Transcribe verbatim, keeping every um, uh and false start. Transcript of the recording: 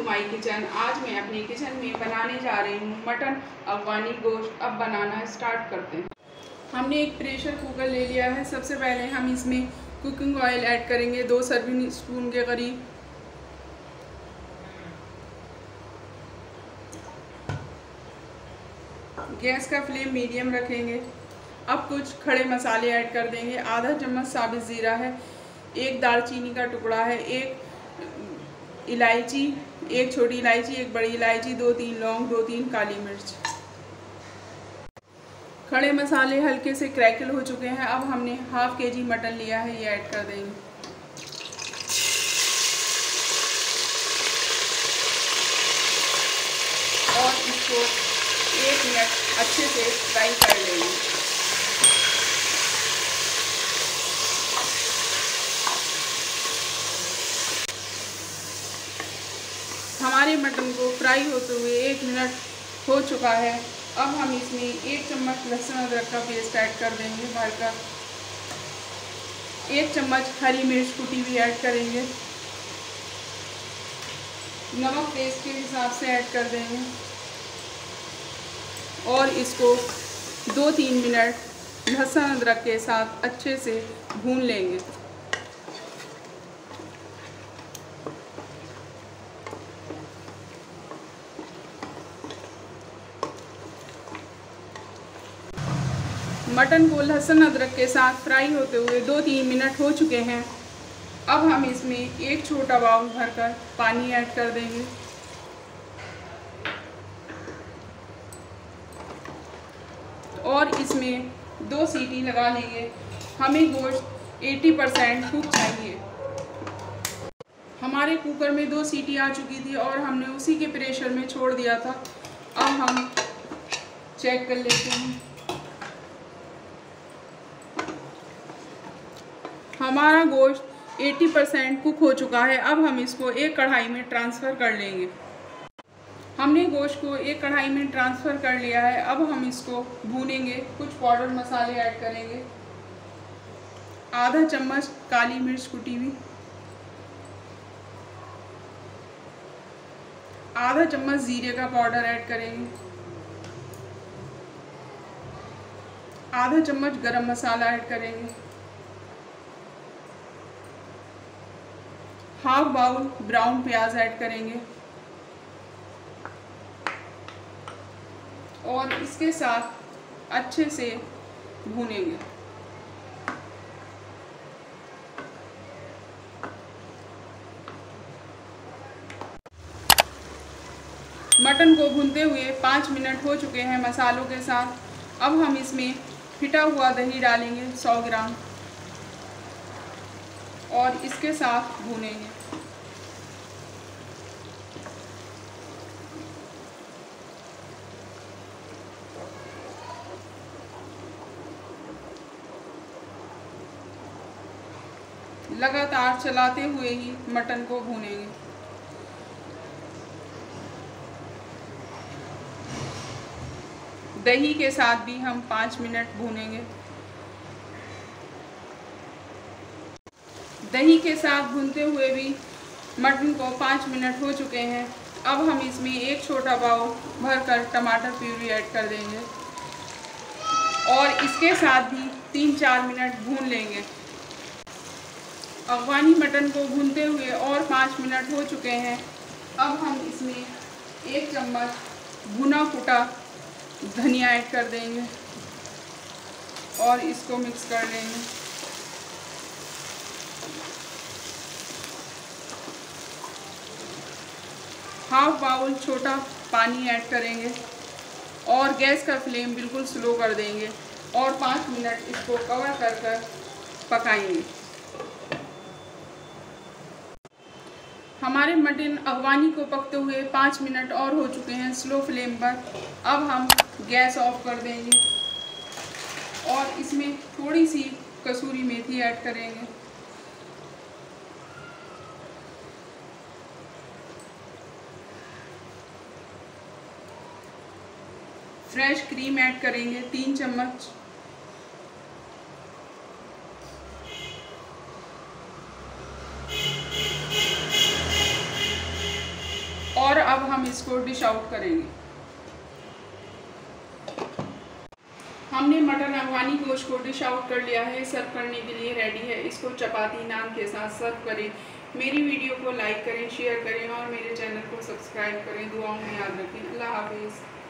My kitchen. आज मैं अपने किचन में बनाने जा रही हूँ मटन अफगानी गोश्त। अब बनाना स्टार्ट करते हैं। हमने एक प्रेशर कुकर ले लिया है। सबसे पहले हम इसमें कुकिंग ऑयल ऐड करेंगे, दो सर्विंग स्पून के करीब। गैस का फ्लेम मीडियम रखेंगे। अब कुछ खड़े मसाले ऐड कर देंगे। आधा चम्मच साबित ज़ीरा है, एक दालचीनी का टुकड़ा है, एक इलायची, एक छोटी इलायची, एक बड़ी इलायची, दो तीन लौंग, दो तीन काली मिर्च। खड़े मसाले हल्के से क्रैकल हो चुके हैं। अब हमने हाफ के जी मटन लिया है, ये ऐड कर देंगे। और इसको एक मिनट अच्छे से फ्राई कर लेंगे। हमारे मटन को फ्राई होते हुए एक मिनट हो चुका है। अब हम इसमें एक चम्मच लहसुन अदरक का पेस्ट ऐड कर देंगे भरकर। एक चम्मच हरी मिर्च कुटी हुई ऐड करेंगे। नमक टेस्ट के हिसाब से ऐड कर देंगे और इसको दो तीन मिनट लहसुन अदरक के साथ अच्छे से भून लेंगे। मटन को लहसुन अदरक के साथ फ्राई होते हुए दो तीन मिनट हो चुके हैं। अब हम इसमें एक छोटा बाउल भरकर पानी ऐड कर देंगे और इसमें दो सीटी लगा लेंगे। हमें गोश्त अस्सी परसेंट कुक चाहिए। हमारे कुकर में दो सीटी आ चुकी थी और हमने उसी के प्रेशर में छोड़ दिया था। अब हम चेक कर लेते हैं। हमारा गोश्त अस्सी परसेंट कुक हो चुका है। अब हम इसको एक कढ़ाई में ट्रांसफ़र कर लेंगे। हमने गोश्त को एक कढ़ाई में ट्रांसफ़र कर लिया है। अब हम इसको भूनेंगे। कुछ पाउडर मसाले ऐड करेंगे। आधा चम्मच काली मिर्च कुटी हुई, आधा चम्मच ज़ीरे का पाउडर ऐड करेंगे, आधा चम्मच गरम मसाला ऐड करेंगे, हाफ बाउल ब्राउन प्याज ऐड करेंगे और इसके साथ अच्छे से भूनेंगे। मटन को भूनते हुए पाँच मिनट हो चुके हैं मसालों के साथ। अब हम इसमें फिटा हुआ दही डालेंगे सौ ग्राम और इसके साथ भूनेंगे। लगातार चलाते हुए ही मटन को भूनेंगे। दही के साथ भी हम पाँच मिनट भूनेंगे। दही के साथ भूनते हुए भी मटन को पाँच मिनट हो चुके हैं। अब हम इसमें एक छोटा बाउल भरकर टमाटर प्यूरी ऐड कर देंगे और इसके साथ भी तीन चार मिनट भून लेंगे। अफगानी मटन को भूनते हुए और पाँच मिनट हो चुके हैं। अब हम इसमें एक चम्मच भुना कुटा धनिया ऐड कर देंगे और इसको मिक्स कर लेंगे। हाफ बाउल छोटा पानी ऐड करेंगे और गैस का फ्लेम बिल्कुल स्लो कर देंगे और पाँच मिनट इसको कवर कर कर पकाएंगे। हमारे मटन अफगानी को पकते हुए पाँच मिनट और हो चुके हैं स्लो फ्लेम पर। अब हम गैस ऑफ कर देंगे और इसमें थोड़ी सी कसूरी मेथी ऐड करेंगे। फ्रेश क्रीम ऐड करेंगे तीन चम्मच। अब हम इसको डिश आउट करेंगे। हमने मटन अफगानी गोश्त को डिश आउट कर लिया है, सर्व करने के लिए रेडी है। इसको चपाती नान के साथ सर्व करें। मेरी वीडियो को लाइक करें, शेयर करें और मेरे चैनल को सब्सक्राइब करें। दुआओं में याद रखें। अल्लाह हाफिज़।